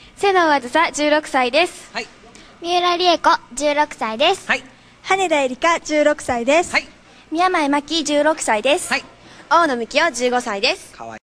瀬野あずさ16歳です。 はい。 三浦理恵子16歳です。 はい。 羽田絵里香16歳です。 はい。 宮前真希16歳です。 はい。 大野幹夫15歳です。 かわいい。